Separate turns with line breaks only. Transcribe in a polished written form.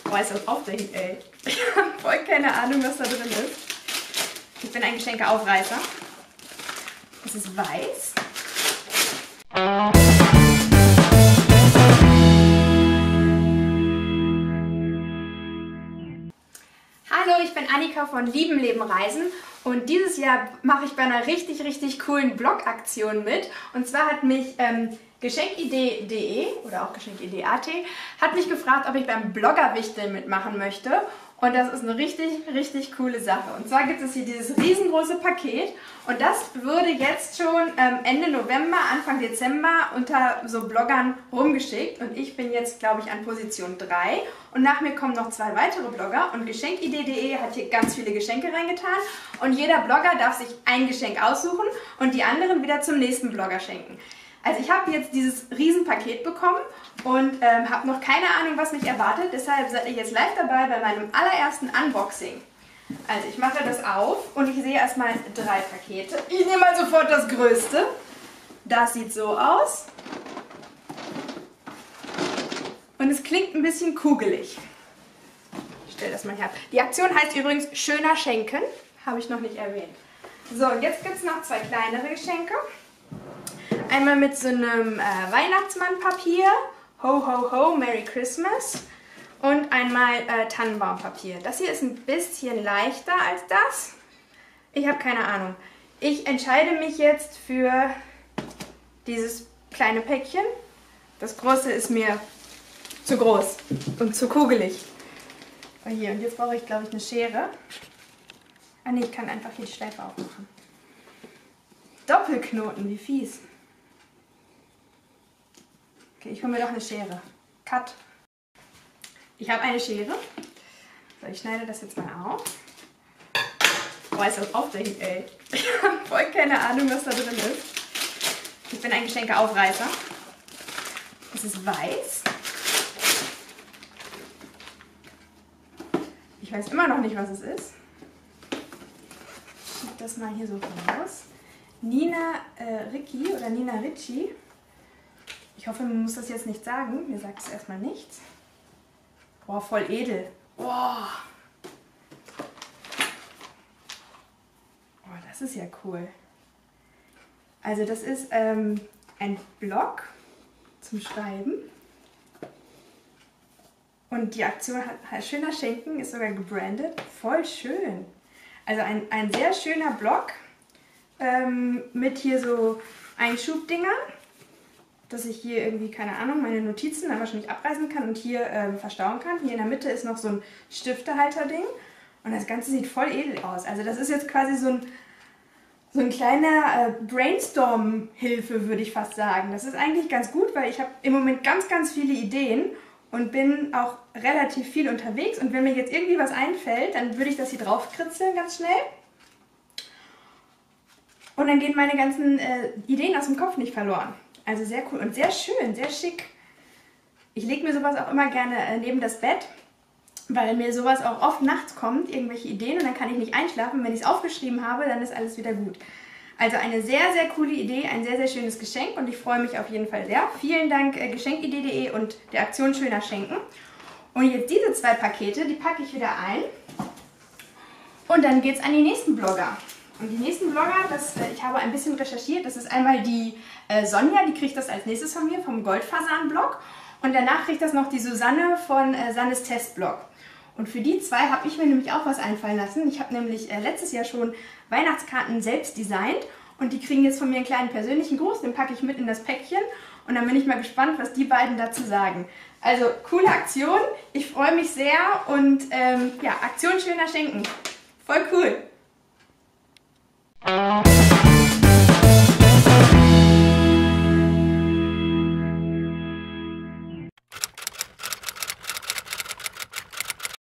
Boah, ist das aufregend, ey. Ich habe voll keine Ahnung, was da drin ist. Ich bin ein Geschenkeaufreißer. Es ist weiß. Hallo, ich bin Annika von Lieben Leben Reisen und dieses Jahr mache ich bei einer richtig coolen Blogaktion mit. Und zwar hat mich Geschenkidee.de oder auch Geschenkidee.at hat mich gefragt, ob ich beim Bloggerwichteln mitmachen möchte. Und das ist eine richtig coole Sache. Und zwar gibt es hier dieses riesengroße Paket und das würde jetzt schon Ende November, Anfang Dezember unter so Bloggern rumgeschickt. Und ich bin jetzt, glaube ich, an Position 3 und nach mir kommen noch 2 weitere Blogger und Geschenkidee.de hat hier ganz viele Geschenke reingetan und jeder Blogger darf sich ein Geschenk aussuchen und die anderen wieder zum nächsten Blogger schenken. Also ich habe jetzt dieses Riesenpaket bekommen und habe noch keine Ahnung, was mich erwartet. Deshalb seid ihr jetzt live dabei bei meinem allerersten Unboxing. Also ich mache das auf und ich sehe erstmal 3 Pakete. Ich nehme mal sofort das größte. Das sieht so aus. Und es klingt ein bisschen kugelig. Ich stelle das mal her. Die Aktion heißt übrigens Schöner Schenken. Habe ich noch nicht erwähnt. So, und jetzt gibt es noch 2 kleinere Geschenke. Einmal mit so einem Weihnachtsmannpapier, Ho Ho Ho, Merry Christmas, und einmal Tannenbaumpapier. Das hier ist ein bisschen leichter als das. Ich habe keine Ahnung. Ich entscheide mich jetzt für dieses kleine Päckchen. Das große ist mir zu groß und zu kugelig. Hier, und jetzt brauche ich, glaube ich, eine Schere. Ah ne, ich kann einfach hier die Schleife aufmachen. Doppelknoten, wie fies. Okay, ich hole mir doch eine Schere. Cut. Ich habe eine Schere. So, ich schneide das jetzt mal auf. Boah, ist das aufregend, ey. Ich habe voll keine Ahnung, was da drin ist. Ich bin ein Geschenkeaufreißer. Es ist weiß. Ich weiß immer noch nicht, was es ist. Ich schiebe das mal hier so raus. Nina Ricci oder Nina Ricci. Ich hoffe, man muss das jetzt nicht sagen. Mir sagt es erstmal nichts. Boah, voll edel. Boah. Boah, das ist ja cool. Also das ist ein Blog zum Schreiben. Und die Aktion hat Schöner Schenken, ist sogar gebrandet. Voll schön. Also ein sehr schöner Blog mit hier so Einschubdingern, dass ich hier irgendwie, keine Ahnung, meine Notizen dann wahrscheinlich abreißen kann und hier verstauen kann. Hier in der Mitte ist noch so ein Stiftehalter-Ding und das Ganze sieht voll edel aus. Also das ist jetzt quasi so ein kleiner Brainstorm-Hilfe, würde ich fast sagen. Das ist eigentlich ganz gut, weil ich habe im Moment ganz viele Ideen und bin auch relativ viel unterwegs. Und wenn mir jetzt irgendwie was einfällt, dann würde ich das hier drauf kritzeln ganz schnell. Und dann gehen meine ganzen Ideen aus dem Kopf nicht verloren. Also sehr cool und sehr schön, sehr schick. Ich lege mir sowas auch immer gerne neben das Bett, weil mir sowas auch oft nachts kommt, irgendwelche Ideen, und dann kann ich nicht einschlafen. Wenn ich es aufgeschrieben habe, dann ist alles wieder gut. Also eine sehr coole Idee, ein sehr schönes Geschenk und ich freue mich auf jeden Fall sehr. Vielen Dank Geschenkidee.de und der Aktion Schöner Schenken. Und jetzt diese 2 Pakete, die packe ich wieder ein und dann geht es an die nächsten Blogger. Und die nächsten Blogger, ich habe ein bisschen recherchiert, das ist einmal die Sonja, die kriegt das als nächstes von mir, vom Goldfasan-Blog. Und danach kriegt das noch die Susanne von Sannes Testblog. Und für die 2 habe ich mir nämlich auch was einfallen lassen. Ich habe nämlich letztes Jahr schon Weihnachtskarten selbst designt. Und die kriegen jetzt von mir einen kleinen persönlichen Gruß, den packe ich mit in das Päckchen. Und dann bin ich mal gespannt, was die beiden dazu sagen. Also, coole Aktion, ich freue mich sehr und ja, Aktion Schöner Schenken. Voll cool!